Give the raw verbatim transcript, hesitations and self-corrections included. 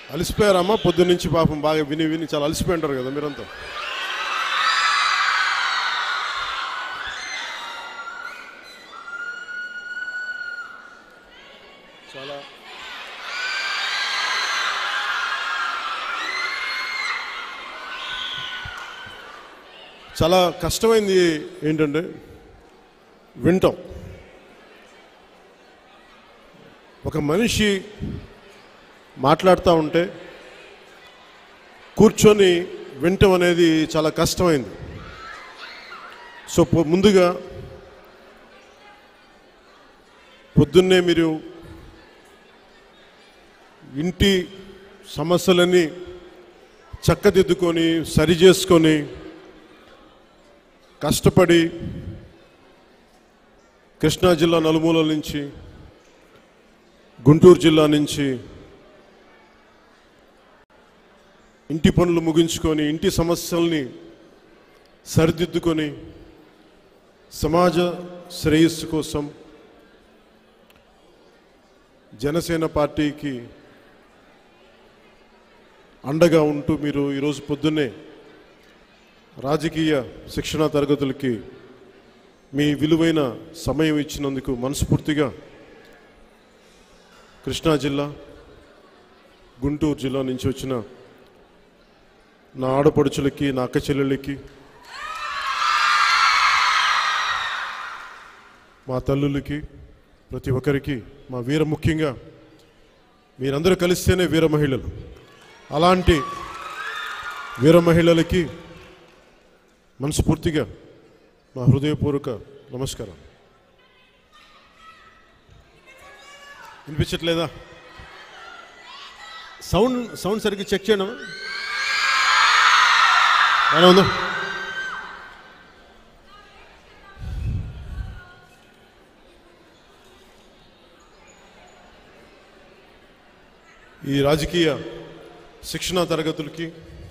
అలసిపోయారమ్మా పొద్దున్న నుంచి పాపం బాగా విని విని చాలా అలసిపోయి ఉంటారు కదా మీరంతా. చాలా చాలా కష్టమైంది ఏంటంటే వింటాం. ఒక మనిషి మాట్లాడుతూ ఉంటే కూర్చొని వినటం అనేది చాలా కష్టమైంది. సో ముందుగా పొద్దున్నే మీరు ఇంటి సమస్యలని చక్కదిద్దుకొని సరి చేసుకొని కష్టపడి కృష్ణా జిల్లా నలుమూలల నుంచి గుంటూరు జిల్లా నుంచి ఇంటి పనులు ముగించుకొని ఇంటి సమస్యల్ని సరిదిద్దుకొని సమాజ శ్రేయస్సు కోసం జనసేన పార్టీకి అండగా ఉంటూ మీరు ఈరోజు పొద్దున్నే రాజకీయ శిక్షణా తరగతులకి మీ విలువైన సమయం ఇచ్చినందుకు మనస్ఫూర్తిగా కృష్ణా జిల్లా గుంటూరు జిల్లా నుంచి వచ్చిన నా ఆడపడుచులకి నా అక్క చెల్లెళ్ళకి మా తల్లులకి ప్రతి ఒక్కరికి మా వీర ముఖ్యంగా మీరందరూ కలిస్తేనే వీర మహిళలు. అలాంటి వీర మహిళలకి మనస్ఫూర్తిగా మా హృదయపూర్వక నమస్కారం. వినిపించట్లేదా? సౌండ్ సౌండ్ సరిగ్గా చెక్ చేయడం బాగా ఉందా? ఈ రాజకీయ శిక్షణా తరగతులకి